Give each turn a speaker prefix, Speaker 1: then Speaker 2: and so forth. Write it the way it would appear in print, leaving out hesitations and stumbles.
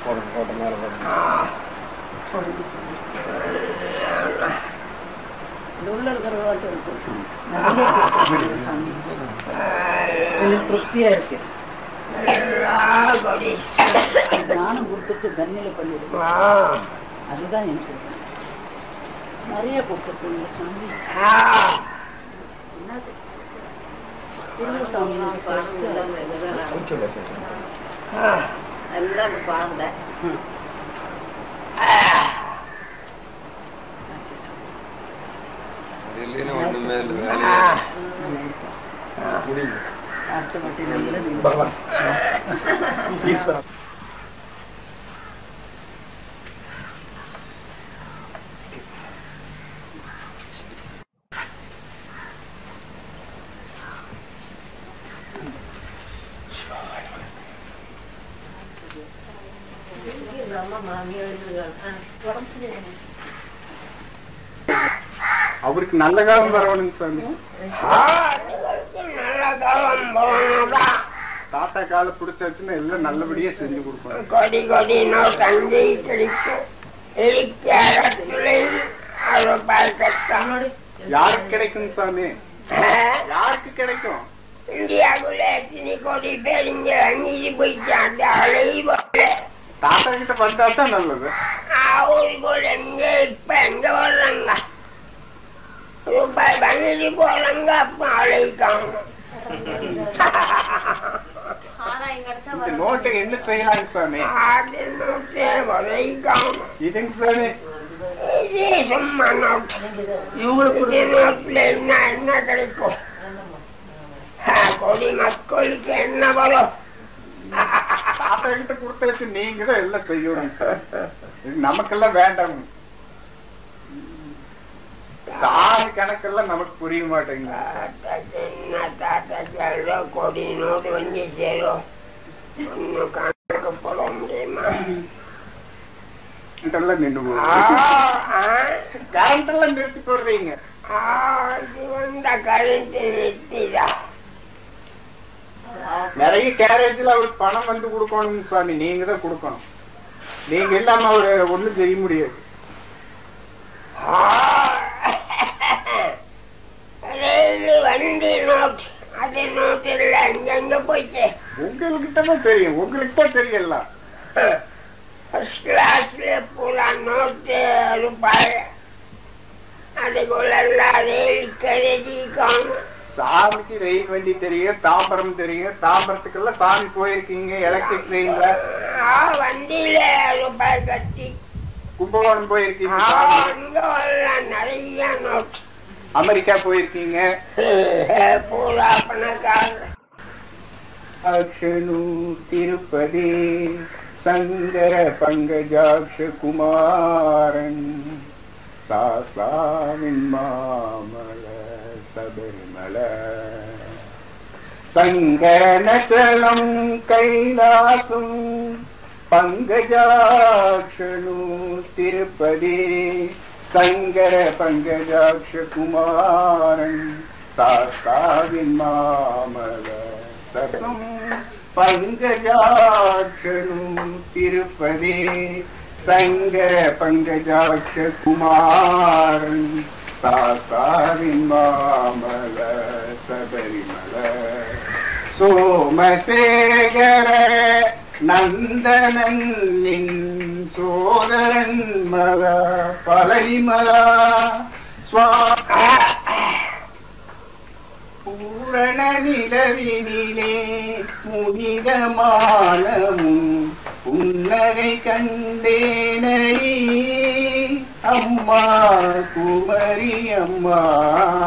Speaker 1: உள்ள இருக்கிறவாட்டு இருக்கும். திருப்தியா இருக்கு. நானும் கொடுத்துட்டு தண்ணியில பண்ணிடுவேன். அதுதான் எனக்கு நிறைய கொடுத்துருக்கீங்க சாமி. சாமி எல்லாம் பாருங்க.
Speaker 2: அவருக்கு நல்ல காலம் வரணுங்க சாமி. தாத்தா கால பிடிச்சாச்சுன்னா எல்லாம் நல்லபடியா செஞ்சு கொடுப்பாங்க.
Speaker 3: கொடி கொடி தந்தை கிடைக்கும்.
Speaker 2: யாருக்கு கிடைக்கும் சாமி? யாருக்கு கிடைக்கும்?
Speaker 3: இந்தியாவுல கொடி பேருங்க அங்கிட்டு போயிட்டாங்க.
Speaker 2: தாத்தா கிட்ட வந்தாதான் நல்லது.
Speaker 3: எங்க இப்ப எங்க வர்றாங்க? ரூபாய் பண்ணிட்டு போறாங்க. அப்ப அழைக்காங்க.
Speaker 2: நோட்டை என்ன செய்யலாம் சாமி? இதுங்க சாமி
Speaker 3: சும்மா நோட்டு. இவங்களுக்கு நோட்டுல என்ன கிடைக்கும்? கொடி மக்களுக்கு என்ன வரும்?
Speaker 2: தாத்தா கிட்ட கொடுத்தாச்சு நீங்க தான் எல்லாம் செய்யணும் சார். நமக்கெல்லாம் வேண்டாம். சாமி கணக்கெல்லாம் நமக்கு புரிய மாட்டேங்குது.
Speaker 3: கொடி நோட்டு வந்து சேரும். கணக்கு போட முடியுமா?
Speaker 2: நின்று கரண்ட் எல்லாம் நிறுத்தி போடுறீங்க.
Speaker 3: வந்த கரண்ட் நிறுத்திடா.
Speaker 2: நிறைய கேரேஜ்ல அவருக்கு பணம் வந்து கொடுக்கணும் சாமி. நீங்க தான் கொடுக்கணும். நீங்க இல்லாம அவரு ஒண்ணும் செய்ய முடியாது.
Speaker 3: வண்டி நோட்டு அது நோட்டு இல்ல. எங்க போயிட்டு
Speaker 2: உங்ககிட்டதான் தெரியும். உங்களுக்கு தான் தெரியல.
Speaker 3: ஃபர்ஸ்ட் கிளாஸ்ல பூரா நோட்டு ரூபாய். அதுக்குள்ள ரயில் கருதிக்காங்க.
Speaker 2: சாமிக்கு ரயில் வண்டி தெரியும், தாம்பரம் தெரியும். தாம்பரத்துக்கெல்லாம் சாமி போயிருக்கீங்க எலக்ட்ரிக் ட்ரெயின்ல.
Speaker 3: வண்டியில ரூபாய் கட்டி
Speaker 2: கும்பகோணம் போயிருக்கீங்க.
Speaker 3: நிறைய நோட்டு.
Speaker 2: அமெரிக்கா போயிருக்கீங்க.
Speaker 3: பூரா பணக்கார.
Speaker 2: அக்ஷனு திருப்பதி சங்கர பங்கஜாட்ச குமாரன் சாஸ்தாவின் மாமல சபரிமல சங்கரணச்சலம் கைலாசம் பங்கஜாட்சனு திருப்பதி சங்கர பங்கஜாட்ச குமாரன் சாஸ்தாவின் மாமல சபம் பங்கஜாட்சனு திருப்பதி சங்கர பங்கஜாட்ச குமாரன் சாஸ்தாவின் மாமல சபரிமல சோமசேகர நந்தனன் சோதரன் மல பழனிமல பூரண நிலவினிலே முனிதமானமும் புன்னகை கண்டேனை அம்மா குமரி அம்மா